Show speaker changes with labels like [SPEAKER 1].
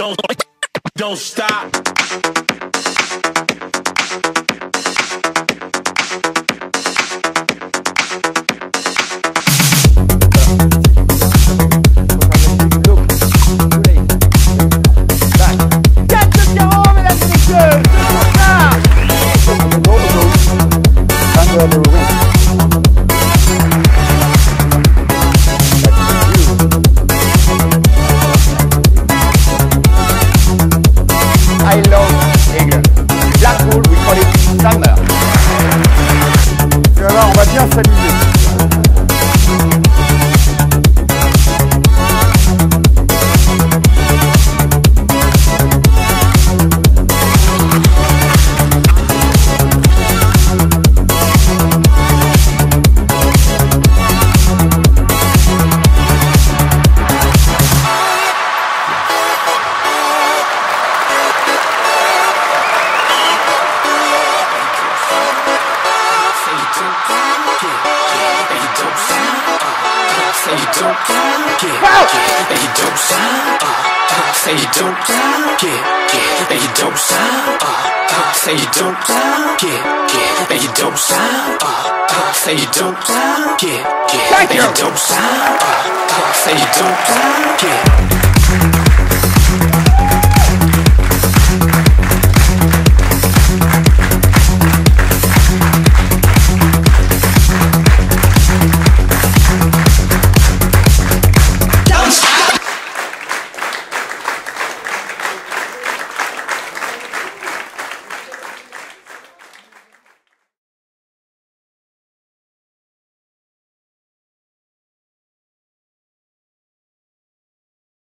[SPEAKER 1] Don't stop.
[SPEAKER 2] I love England. Blackpool, we call it summer. Tu vas voir, on va bien s'amuser.
[SPEAKER 3] Say you don't get, and you don't sound. Say you don't get, and you don't sound. Say you don't get, and you don't sound. Say you don't get, and you don't sound. Say you don't get.